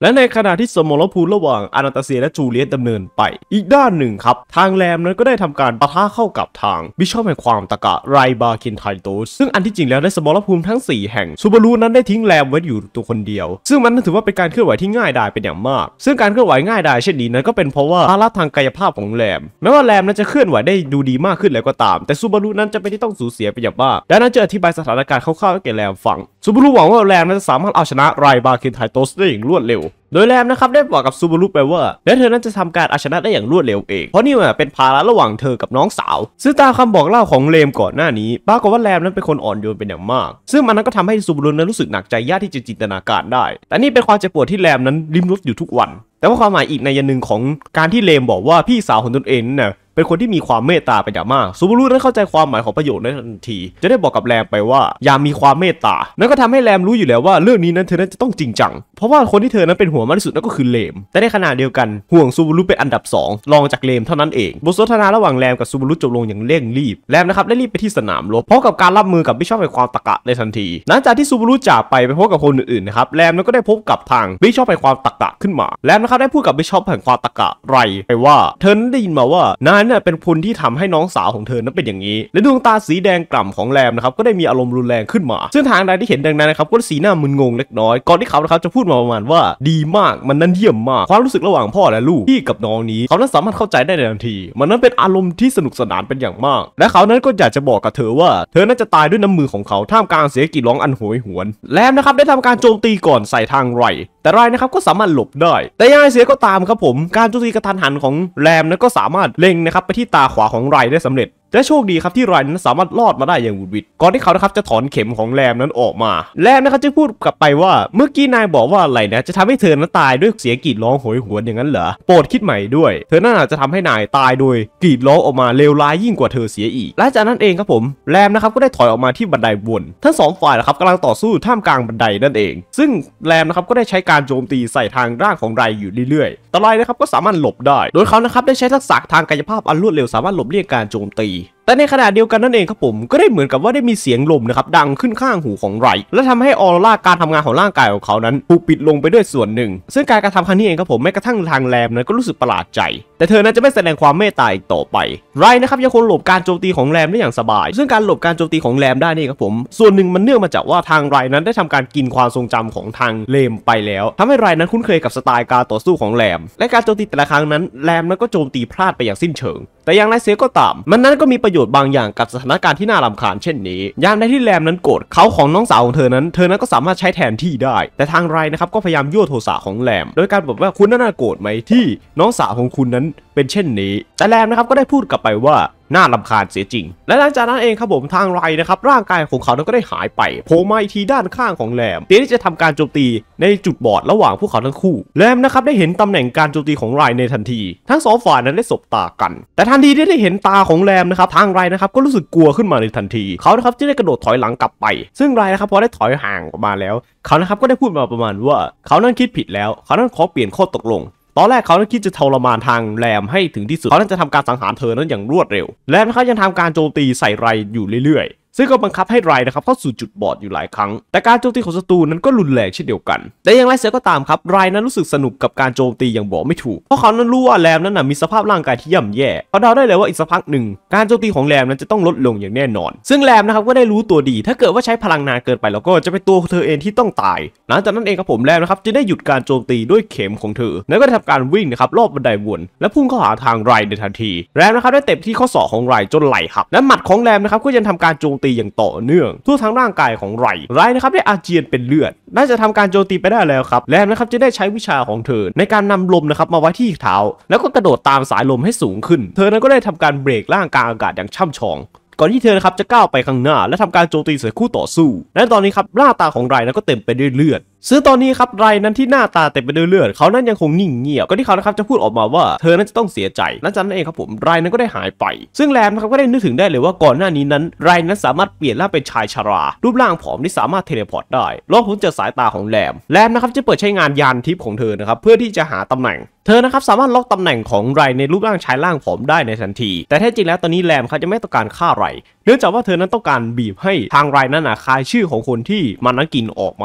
และในขณะที่สมรภูมิระหว่างอานาตาเซียและจูเลียตดำเนินไปอีกด้านหนึ่งครับทางแรมนั้นก็ได้ทำการปะทะเข้ากับทางบิชอปแห่งความตะกะไรบาคินไทโตสซึ่งอันที่จริงแล้วในสมรภูมิทั้ง4แห่งซูบารุนั้นได้ทิ้งแรมไว้อยู่ตัวคนเดียวซึ่งมันถือว่าเป็นการเคลื่อนไหวที่ง่ายดายเป็นอย่างมากซึ่งการเคลื่อนไหวง่ายดายเช่นนี้นั้นก็เป็นเพราะว่าภาระทางกายภาพของแรมแม้ว่าแรมนั้นจะเคลื่อนไหวได้ดูดีมากขึ้นแล้วก็ตามแต่ซูบารุนั้นจะเป็นที่ต้องสูญเสียไปอย่างมากดังนั้นจะอธิบายสถานการณ์คร่าวๆให้แก่แรมฟังซูบารุหวังว่าแรมนั้นจะสามารถเอาชนะไรบาคินไทโตสได้อย่างรวดเร็วโดยแรมนะครับได้บอกกับซูบารุไปว่าและเธอนั้นจะทำการเอาชนะได้อย่างรวดเร็วเองเพราะนี่เป็นภาระระหว่างเธอกับน้องสาวซึ่งตามคำบอกเล่าของแรมก่อนหน้านี้ปรากฏว่าแรมนั้นเป็นคนอ่อนโยนเป็นอย่างมากซึ่งมันนั้นก็ทำให้ซูบารุนั้นรู้สึกหนักใจยากที่จะจินตนาการได้แต่นี่เป็นความเจ็บปวดที่แรมนั้นลิ้มรสอยู่ทุกวันแต่ว่าความหมายอีกในยหนึ่งของการที่แรมบอกว่าพี่สาวของตนเองน่ะเป็นคนที่มีความเมตตาเป็นอย่างมากซูบารุนั้นเข้าใจความหมายของประโยคนั้นทันทีจะได้บอกกับแรมไปว่าอย่ามีความเมตตานั่นก็ทำให้แรมรู้อยู่แล้วว่าเรื่องนี้นั้นเธอนั้นจะต้องจริงจังเพราะว่าคนที่เธอนั้นเป็นห่วงมากที่สุดนั่นก็คือแรมแต่ในขณะเดียวกันห่วงซูบารุเป็นอันดับ2รองจากแรมเท่านั้นเองบทสนทนาระหว่างแรมกับซูบารุจบลงอย่างเร่งรีบแรมนะครับได้รีบไปที่สนามรบพร้อมกับการรับมือกับบิชอปแห่งความตะกะในทันทีหลังจากที่ซูบารุจากไปพบกับคนอื่นๆนะครับแรมนั้นก็ได้พบกับทางบิชอปแห่งความตะกะขึ้นมาแรมนะครับได้พูดกับบิชอปแห่งความตะกะไรไปว่าเธอนั้นได้ยินมาว่านายเนี่ยเป็นคนที่ทำให้น้องสาวของเธอนั้นเป็นอย่างนี้และดวงตาสีแดงกล่ำของแรมนะครับก็ได้มีอารมณ์รุนแรงขึ้นมาซึ่งทางใดที่เห็นดังนั้นนะครับก็สีหน้ามึนงงเล็กน้อยก่อนที่เขานะครับจะพูดมาประมาณว่าดีมากมันนั้นเยี่ยมมากความรู้สึกระหว่างพ่อและลูกพี่กับน้องนี้เขานั้นสามารถเข้าใจได้ในทันทีมันนั้นเป็นอารมณ์ที่สนุกสนานเป็นอย่างมากและเขานั้นก็อยากจะบอกกับเธอว่าเธอนั้นจะตายด้วยน้ำมือของเขาท่ามกลางเสียงกรีดร้องอันโหยหวนแรมนะครับได้ทำการโจมตีก่อนใส่ทางไรแต่ไรนะครับก็สามารถหลบได้แต่ยังไงเสียก็ตามครับผมการโจมตีกระทันหันของแรมนั้นก็สามารถเล็งนะครับไปที่ตาขวาของไรได้สำเร็จและโชคดีครับที่ไรนั้นสามารถรอดมาได้อย่างวุดวิดก่อนที่เขานะครับจะถอนเข็มของแรมนั้นออกมาแรมนะครับจะพูดกลับไปว่าเมื่อกี้นายบอกว่าอะไรนะจะทำให้เธอนั้นตายด้วยเสียงกรีดร้องโหยหวนอย่างนั้นเหรอโปรดคิดใหม่ด้วยเธอน่าจะทำให้นายตายโดยกรีดร้องออกมาเลวร้ายยิ่งกว่าเธอเสียอีกและจากนั้นเองครับผมแรมนะครับก็ได้ถอยออกมาที่บันไดบนทั้ง2ฝ่ายนะครับกำลังต่อสู้ท่ามกลางบันไดนั่นเองซึ่งแรมนะครับก็ได้ใช้การโจมตีใส่ทางร่างของไรอยู่เรื่อยๆแต่ไรนะครับก็สามารถหลบได้โดยเขานะครับได้ใช้ทักษะทางกายภาพอันรวดเร็วสามารถหลบเลี่ยงการโจมตีแต่ในขณะเดียวกันนั่นเองครับผมก็ได้เหมือนกับว่าได้มีเสียงลมนะครับดังขึ้นข้างหูของไรและทำให้ออร่าการทำงานของร่างกายของเขานั้นถูกปิดลงไปด้วยส่วนหนึ่งซึ่งการกระทำครั้งนี้เองครับผมแม้กระทั่งทางแรมนั้นก็รู้สึกประหลาดใจแต่เธอนั้นจะไม่แสดงความเมตตาอีกต่อไปไรนะครับยังคงหลบการโจมตีของแรมได้อย่างสบายซึ่งการหลบการโจมตีของแรมได้นี่ครับผมส่วนหนึ่งมันเนื่องมาจากว่าทางไรนั้นได้ทำการกินความทรงจำของทางแรมไปแล้วทำให้ไรนั้นคุ้นเคยกับสไตล์การต่อสู้ของแรมและการโจมตีแต่ละครั้งนั้นแรมนั้นก็โจมตีพลาดไปอย่างสิ้นเชิงแต่อย่างไรเสียก็ตามมันนั้นก็มีประโยชน์บางอย่างกับสถานการณ์ที่น่ารำคาญเช่นนี้ยามใดที่แรมนั้นโกรธเขาของน้องสาวของเธอนั้นก็สามารถใช้แทนที่ได้แต่ทางไรนะครับก็พยายามยั่วโทสะของแรมโดยการบอกว่าคุณน่าโกรธไหมที่น้องสาวของคุณนั้นเป็นเช่นนี้แต่แรมนะครับก็ได้พูดกลับไปว่าน่ารำคาญเสียจริงและหลังจากนั้นเองครับผมทางไรนะครับร่างกายของเขานั้นก็ได้หายไปโผล่มาอีกทีด้านข้างของแรมเพื่อที่จะทำการโจมตีในจุดบอดระหว่างพวกเขาทั้งคู่แรมนะครับได้เห็นตำแหน่งการโจมตีของไรในทันทีทั้ง2ฝ่ายนั้นได้สบตากันแต่ทันทีที่ได้เห็นตาของแรมนะครับทางไรนะครับก็รู้สึกกลัวขึ้นมาในทันทีเขานะครับจะได้กระโดดถอยหลังกลับไปซึ่งไรนะครับพอได้ถอยห่างออกมาแล้วเขานะครับก็ได้พูดมาประมาณว่าเขานั้นคิดผิดแล้วเขานั้นขอเปลี่ยนข้อตกลงตอนแรกเขาคิดจะทรมานทางแรมให้ถึงที่สุดเขาจะทำการสังหารเธอนั้นอย่างรวดเร็วแรมนะครับยังทำการโจมตีใส่ไรอยู่เรื่อยซึ่งก็บังคับให้ไรนะครับเข้าสู่จุดบอดอยู่หลายครั้งแต่การโจมตีของศัตรูนั้นก็รุนแรงเช่นเดียวกันแต่อย่างไรเสียก็ตามครับไรนั้นรู้สึกสนุกกับการโจมตีอย่างบอกไม่ถูกเพราะเขานั้นรู้ว่าแรมนั้นมีสภาพร่างกายที่ย่ำแย่เขาเดาได้เลยว่าอีกสักพักหนึ่งการโจมตีของแรมนั้นจะต้องลดลงอย่างแน่นอนซึ่งแรมนะครับก็ได้รู้ตัวดีถ้าเกิดว่าใช้พลังนานเกินไปแล้วก็จะเป็นตัวเธอเองที่ต้องตายหลังจากนั้นเองครับผมแรมนะครับจะได้หยุดการโจมตีด้วยเข็มของเธอแล้วก็ทำการวิ่งนะครับรอบบันไดวนและพุ่งเข้าหาทางไรในทันทีแรมนะครับได้เตะที่ข้อศอกของไรจนไหล่หักและหมัดของแรมนะครับก็ยังทำการโจมตีอย่างต่อเนื่องทั่วทั้งร่างกายของไรนะครับได้อาเจียนเป็นเลือดน่าจะทำการโจมตีไปได้แล้วครับแรมนะครับจะได้ใช้วิชาของเธอในการนำลมนะครับมาไว้ที่เท้าแล้วก็กระโดดตามสายลมให้สูงขึ้นเธอนั้นก็ได้ทำการเบรกร่างกลางอากาศอย่างช่ำชองก่อนที่เธอนะครับจะก้าวไปข้างหน้าและทำการโจมตีใส่คู่ต่อสู้และตอนนี้ครับหน้าตาของไรนั้นก็เต็มไปด้วยเลือดซึ่งตอนนี้ครับไรนั้นที่หน้าตาเต็มไปด้วยเลือดเขานั้นยังคงนิ่งเงียบก่อนที่เขานะครับจะพูดออกมาว่าเธอนั้นจะต้องเสียใจและจากนั้นเองครับผมไรนั้นก็ได้หายไปซึ่งแรมนะครับก็ได้นึกถึงได้เลยว่าก่อนหน้านี้นั้นไรนั้นสามารถเปลี่ยนร่างเป็นชายชรารูปร่างผอมที่สามารถเทเลพอร์ตได้รอดพ้นจากสายตาของแรมนะครับจะเปิดใช้งานยานทิพย์ของเธอนะครับเพื่อที่จะหาตำแหน่งเธอนะครับสามารถล็อกตำแหน่งของไรในรูปร่างชายร่างผอมได้ในทันทีแต่แท้จริงแล้วตอนนี้แรมเขาจะไม่ต้องการฆ่าไรเนื่องจากว่าเธอนั้นต้องการบีบให้ทางไรนั้นคายชื่อของคนที่มันนั้นกินออกมา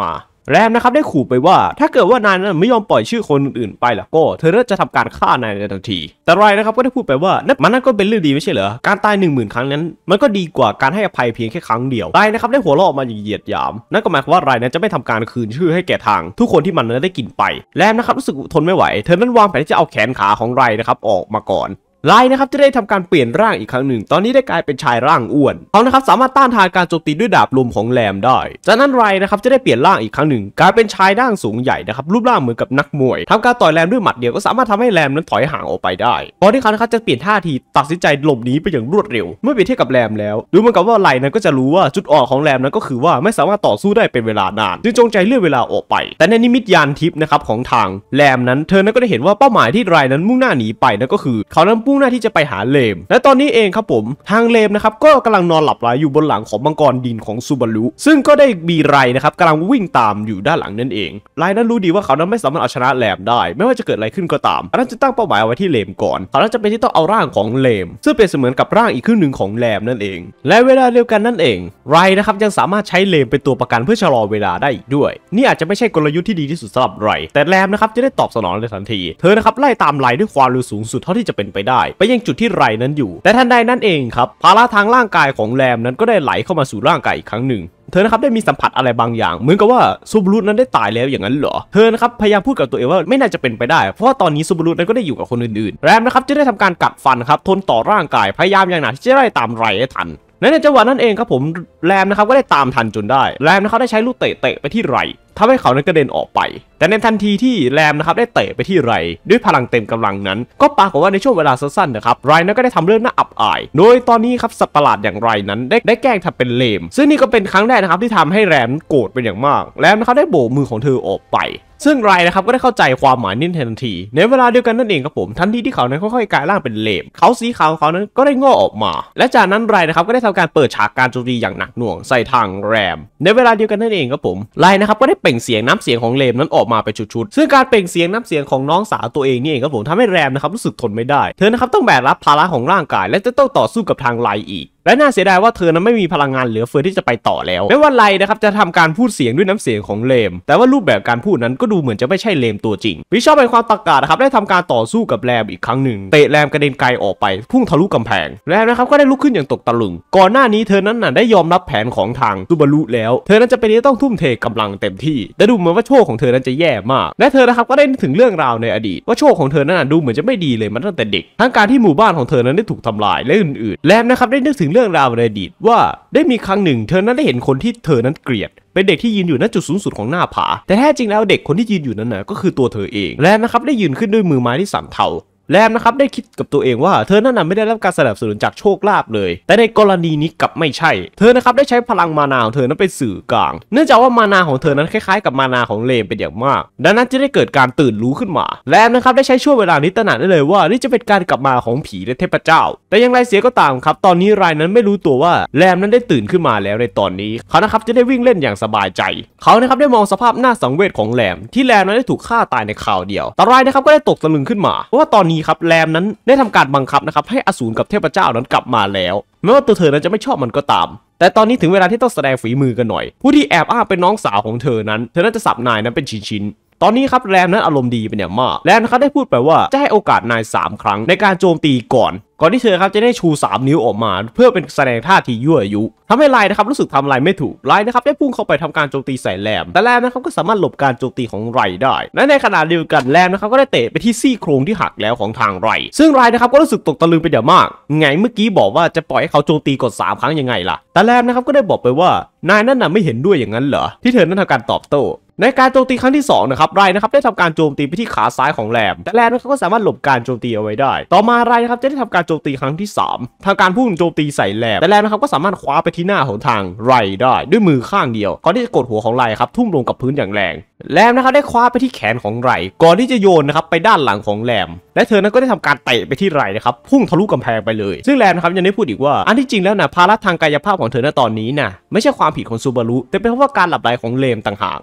แรมนะครับได้ขู่ไปว่าถ้าเกิดว่านายนั้นไม่ยอมปล่อยชื่อคนอื่นๆไปล่ะก็เธอจะทำการฆ่านายในทันทีแต่ไรนะครับก็ได้พูดไปว่านั่นก็เป็นเรื่องดีไม่ใช่เหรอการตาย10,000 ครั้งนั้นมันก็ดีกว่าการให้อภัยเพียงแค่ครั้งเดียวไรนะครับได้หัวเราะออกมาอย่างเหยียดหยามนั่นก็หมายความว่าไรนั้นจะไม่ทำการคืนชื่อให้แก่ทางทุกคนที่มันนั้นได้กินไปแรมนะครับรู้สึกทนไม่ไหวเธอนั้นวางแผนที่จะเอาแขนขาของไรนะครับออกมาก่อนไลนะครับจะได้ทำการเปลี่ยนร่างอีกครั้งหนึ่งตอนนี้ได้กลายเป็นชายร่างอ้วนเขานะครับสามารถต้านทานการโจมตีด้วยดาบลมของแรมได้จากนั้นไรนะครับจะได้เปลี่ยนร่างอีกครั้งหนึ่งกลายเป็นชายร่างสูงใหญ่นะครับรูปร่างเหมือนกับนักมวยทำการต่อยแรมด้วยหมัดเดียวก็สามารถทำให้แรมนั้นถอยห่างออกไปได้ก่อนที่เขานะครับจะเปลี่ยนท่าทีตัดสินใจหลบหนีไปอย่างรวดเร็วเมื่อเปรียบเทียบกับแรมแล้วดูเหมือนกับว่าไรนั้นก็จะรู้ว่าจุดอ่อนของแรมนั้นก็คือว่าไม่สามารถต่อสู้ได้เป็นเวลานานจึงจงใจเลื่อนเวลาออกไปแต่ในนิมิตยานทิพย์นะครับของทางแรมนั้นเธอนั้นก็ได้เห็นว่าเป้าหมายที่ไรนั้นมุ่งหน้าหนีไปนั่นก็คือเขานั้นมุ่งหน้าที่จะไปหาและตอนนี้เองครับผมทางเลมนะครับก็กำลังนอนหลับไหลอยู่บนหลังของมังกรดินของซูบารุซึ่งก็ได้มีไรนะครับกำลังวิ่งตามอยู่ด้านหลังนั่นเองไรนั้นรู้ดีว่าเขานั้นไม่สามารถเอาชนะแรมได้ไม่ว่าจะเกิดอะไรขึ้นก็ตามเขานั้นจะตั้งเป้าหมายไว้ที่เลมก่อนเขานั้นจะเป็นที่ต้องเอาร่างของเลมซึ่งเป็นเสมือนกับร่างอีกครึ่งหนึ่งของแรมนั่นเองและเวลาเดียวกันนั่นเองไรนะครับยังสามารถใช้เลมเป็นตัวประกันเพื่อชะลอเวลาได้อีกด้วยนี่อาจจะไม่ใช่กลยุทธ์ที่ดีที่สุดสำหรับไรแต่แรมนะครับจะได้ตอบสนองในทันทีเธอนะครับไล่ตามไรด้วยความเร็วสูงสุดเท่าที่จะเป็นไปได้ไปยังจุดที่ไรนั้นอยู่แต่ทันใดนั่นเองครับภาระทางร่างกายของแรมนั้นก็ได้ไหลเข้ามาสู่ร่างกายอีกครั้งหนึ่งเธอนะครับได้มีสัมผัสอะไรบางอย่างเหมือนกับว่าซูบารุนั้นได้ตายแล้วอย่างนั้นเหรอเธอนะครับพยายามพูดกับตัวเองว่าไม่น่าจะเป็นไปได้เพราะว่าตอนนี้ซูบารุนั้นก็ได้อยู่กับคนอื่นๆแรมนะครับจะได้ทำการกัดฟันครับทนต่อร่างกายพยายามอย่างหนักที่จะได้ตามไรให้ทันในจังหวะนั้นเองครับผมแรมนะครับก็ได้ตามทันจนได้แรมนะครับได้ใช้ลูกเตะไปที่ไรทำให้เขานั้นกระเด็นออกไปแต่ในทันทีที่แรมนะครับได้เตะไปที่ไรด้วยพลังเต็มกำลังนั้นก็ปรากฏว่าในช่วงเวลาสั้นๆนะครับไรนั้นก็ได้ทำเรื่องน่าอับอายโดยตอนนี้ครับสัตว์ประหลาดอย่างไรนั้นได้แกล้งทำเป็นเลมซึ่งนี่ก็เป็นครั้งแรกนะครับที่ทำให้แรมโกรธเป็นอย่างมากแรมนะครับได้โบกมือของเธอออกไปซึ่งไรนะครับก็ได้เข้าใจความหมายนี้ทันทีในเวลาเดียวกันนั่นเองครับผมทันทีที่เขานั้นค่อยๆกลายร่างเป็นเลมเขาสีขาวของเขานั้นก็ได้งอกออกมาและจากนั้นไรนะครับก็ได้ทำการเปิดฉากการโจมตีอย่างหนักหน่วงใส่ทางแรมในเวลาเดียวกันนั่นเองครับผมไรนะครับก็ได้เปล่งเสียงน้ำเสียงของเลมนั้นออกมาเป็นชุดๆซึ่งการเปล่งเสียงน้ำเสียงของน้องสาวตัวเองนี่เองครับผมทำให้แรมนะครับรู้สึกทนไม่ได้เธอนะครับต้องแบกรับภาระของร่างกายและจะต้องต่อสู้กับทางไรอีกและน่าเสียดายว่าเธอนั้นไม่มีพลังงานเหลือเฟือที่จะไปต่อแล้วแม้ว่าไรนะครับจะทำการพูดเสียงด้วยน้ำเสียงของเลมแต่ว่ารูปแบบการพูดนั้นก็ดูเหมือนจะไม่ใช่เลมตัวจริงวิชอบเป็นความตะกานะครับได้ทำการต่อสู้กับแรมอีกครั้งหนึ่งเตะแรมกระเด็นไกลออกไปพุ่งทะลุกำแพงแรมนะครับก็ได้ลุกขึ้นอย่างตกตะลึงก่อนหน้านี้เธอนั้นได้ยอมรับแผนของทางซูบารุแล้วเธอนั้นจะเป็นที่ต้องทุ่มเทกำลังเต็มที่แต่ดูเหมือนว่าโชคของเธอนั้นจะแย่มากและเธอนะครับก็ได้นึกถึงเรื่องราวในอดีตว่าโชคของเธอนั้นดูเหมือนจะไม่ดีเลยมาตั้งแต่เด็กทั้งการที่หมู่บ้านของเธอนั้นได้ถูกทำลายและอื่นๆแรมนะครับได้นึกถึงเรื่องราวในอดีตว่าได้มีครั้งหนึ่งเธอนั้นได้เห็นคนที่เธอนั้นเกลียดเป็นเด็กที่ยืนอยู่ณจุดสูงสุดของหน้าผาแต่แท้จริงแล้วเด็กคนที่ยืนอยู่นั้นก็คือตัวเธอเองแรมนะครับได้ยืนขึ้นด้วยมือไม้ที่สั่นเทาแรมนะครับได้คิดกับตัวเองว่าเธอนั้นไม่ได้รับการสนับสนุนจากโชคลาภเลยแต่ในกรณีนี้กลับไม่ใช่เธอนะครับได้ใช้พลังมานาของเธอนั้นเป็นสื่อกลางเนื่องจากว่ามานาของเธอนั้นคล้ายๆกับมานาของเลมเป็นอย่างมากดังนั้นจะได้เกิดการตื่นรู้ขึ้นมาแรมนะครับได้ใช้ช่วงเวลานี้ตระหนักได้เลยว่านี่จะเป็นการกลับมาของผีและเทพเจ้าแต่อย่างไรเสียก็ตามครับตอนนี้รายนั้นไม่รู้ตัวว่าแรมนั้นได้ตื่นขึ้นมาแล้วในตอนนี้เขานะครับจะได้วิ่งเล่นอย่างสบายใจเขานะครับได้มองสภาพหน้าสังเวชของแรมที่แรมนั้นได้ถูกฆ่าตายในคราวเดียวแต่รายนะครับก็ได้ตกตะลึงขึ้นมาเพราะว่าตอนนี้ครับแรมนั้นได้ทำการบังคับนะครับให้อสูรกับเทพเจ้านั้นกลับมาแล้วแม้ว่าตัวเธอนั้นจะไม่ชอบมันก็ตามแต่ตอนนี้ถึงเวลาที่ต้องแสดงฝีมือกันหน่อยผู้ที่แอบอ้างเป็นน้องสาวของเธอนั้นจะสับนายนั้นเป็นชิ้นๆตอนนี้ครับแรมนั้นอารมณ์ดีเป็นอย่างมากแรมนะครับได้พูดไปว่าจะให้โอกาสนาย3 ครั้งในการโจมตีก่อนที่เธอครับจะได้ชู3 นิ้วออกมาเพื่อเป็นแสดงท่าทียั่วยุทำให้ไลนะครับรู้สึกทำอะไรไม่ถูกไลนะครับได้พุ่งเข้าไปทำการโจมตีใส่แรมแต่แรมนะครับก็สามารถหลบการโจมตีของไรได้และในขณะเดียวกันแรมนะครับก็ได้เตะไปที่ซี่โครงที่หักแล้วของทางไรซึ่งไรนะครับก็รู้สึกตกตะลึงเป็นอย่างมากไงเมื่อกี้บอกว่าจะปล่อยให้เขาโจมตีกด3 ครั้งยังไงล่ะแต่แรมนะครับก็ได้บอกไปว่านายนั่นไม่เห็นด้วยอย่างนั้นเหรอที่เธอนั้นทำการตอบโต้ในการโจมตีครั้งที่2นะครับไรนะครับได้ทำการโจมตีไปที่ขาซ้ายของแรมแต่แรมนะครับก็สามารถหลบการโจมตีเอาไว้ได้ต่อมาไรนะครับจะได้ทำการโจมตีครั้งที่3ทางการพุ่งโจมตีใส่แรมแต่แรมนะครับก็สามารถคว้าไปที่หน้าของทางไรได้ด้วยมือข้างเดียวก่อนที่จะกดหัวของไรครับทุ่มลงกับพื้นอย่างแรงแรมนะครับได้คว้าไปที่แขนของไรก่อนที่จะโยนนะครับไปด้านหลังของแรมและเธอนั้นก็ได้ทำการเตะไปที่ไรนะครับพุ่งทะลุกำแพงไปเลยซึ่งแรมนะครับยังได้พูดอีกว่าอันที่จริงแล้วภาระทางกายภาพของเธอณตอนนี้ไม่ใช่ความผิดของซูบารุแต่เป็นเพราะว่าการหลับไหลของเลมต่างหากแม้ว่า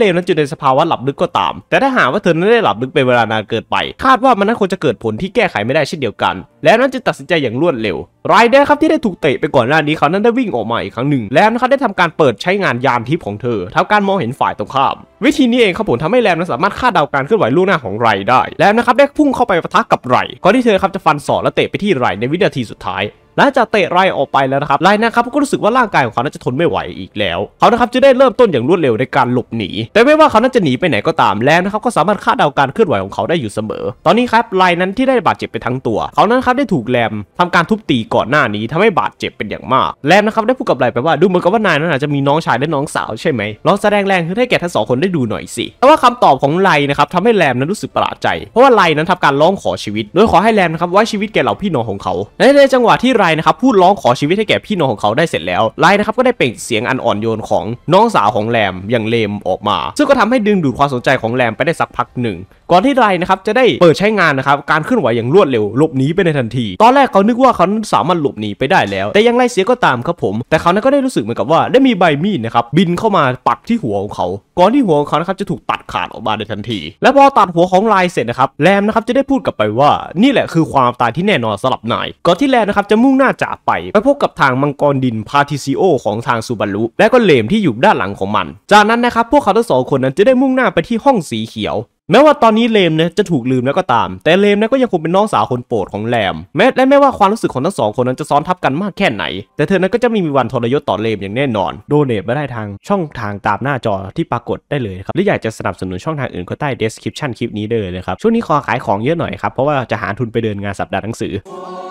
เลมนั้นอยู่ในสภาวะหลับลึกก็ตามแต่ถ้าหากว่าเธอนั้นได้หลับลึกเป็นเวลานานเกินไปคาดว่ามันนั้นควรจะเกิดผลที่แก้ไขไม่ได้เช่นเดียวกันแล้วนั้นจะตัดสินใจอย่างรวดเร็วไรเดอร์ครับที่ได้ถูกเตะไปก่อนหน้านี้เขานั้นได้วิ่งออกมาอีกครั้งหนึ่งแล้วนะครับได้ทำการเปิดใช้งานยานทิพย์ของเธอทำการมองเห็นฝ่ายตรงข้ามวิธีนี้เองครับผมทำให้แรมนั้นสามารถคาดเดาการเคลื่อนไหวล่วงหน้าของไรได้แรมนะครับได้พุ่งเข้าไปปะทะกับไรก่อนที่เธอครับจะฟันศอกและเตะไปที่ไรในวินาทีสุดท้ายหลังจากเตะไรออกไปแล้วนะครับไรนะครับก็รู้สึกว่าร่างกายของเขาน่าจะทนไม่ไหวอีกแล้วเขานะครับจะได้เริ่มต้นอย่างรวดเร็วในการหลบหนีแต่ไม่ว่าเขานั้นจะหนีไปไหนก็ตามแล้วนะครับก็สามารถคาดเดาการเคลื่อนไหวของเขาได้อยู่เสมอตอนนี้ครับไรนั้นที่ได้บาดเจ็บไปทั้งตัวเขานั้นครับได้ถูกแรมทำการทุบตีก่อนหน้านี้ทำให้บาดเจ็บเป็นอย่างมากแรมนะครับได้พูดกับไรไปว่าดูเหมือนกับว่านายนั้นอาจจะมีน้องชายและน้องสาวใช่ไหมลองแสดงแรงขึ้นให้แก่ทั้งสองคนได้ดูหน่อยสิแต่ว่าคำตอบของไรนะครับทำให้แรมนั้นรู้สึกประหลาดใจเพราะว่าไรนั้นทำการร้องขอชีวิตโดยขอให้แรมนะครับไว้ชีวิตแก่เหล่าพี่น้องของเขาในจังหวะที่ไรนะครับพูดร้องขอชีวิตให้แก่พี่น้องของเขาได้เสร็จแล้วไลนะครับก็ได้เปล่งเสียงอันอ่อนโยนของน้องสาวของแรมอย่างเลมออกมาซึ่งก็ทำให้ดึงดูดความสนใจของแรมไปได้สักพักหนึ่งก่อนที่ไรนะครับจะได้เปิดใช้งานนะครับการเคลื่อนไหวอย่างรวดเร็วหลบหนีไปในทันทีตอนแรกเขานึกว่าเขาสามารถหลบหนีไปได้แล้วแต่ยังไรเสียก็ตามครับผมแต่เขานั้นก็ได้รู้สึกเหมือนกับว่าได้มีใบมีดนะครับบินเข้ามาปักที่หัวของเขาก่อนที่หัวของเขานะครับจะถูกตัดขาดออกมาในทันทีและพอตัดหัวของไรเสร็จนะครับแรมนะครับจะได้พูดกลับไปว่านี่แหละคือความตายที่แน่นอนสำหรับนายก่อนที่แรมนะครับจะมุ่งหน้าจากไปพบกับทางมังกรดินพาทิซิโอของทางซูบารุและก็เลมที่อยู่ด้านหลังของมันจากนั้นนะครับพวกเขาทั้งสองคนนั้นจะได้มุ่งหน้าไปที่ห้องสีเขียวแม้ว่าตอนนี้เลมเนี่ยจะถูกลืมแล้วก็ตามแต่เลมเนี่ยก็ยังคงเป็นน้องสาวคนโปรดของแรมแม้ว่าความรู้สึกของทั้งสองคนนั้นจะซ้อนทับกันมากแค่ไหนแต่เธอนั้นก็จะไม่มีวันทรยศต่อเลมอย่างแน่นอนโดเนทมาได้ทางช่องทางตามหน้าจอที่ปรากฏได้เลยครับหรืออยากจะสนับสนุนช่องทางอื่นก็ใต้ description คลิปนี้ได้เลยนะครับช่วงนี้ขอขายของเยอะหน่อยครับเพราะว่าจะหาทุนไปเดินงานสัปดาห์หนังสือ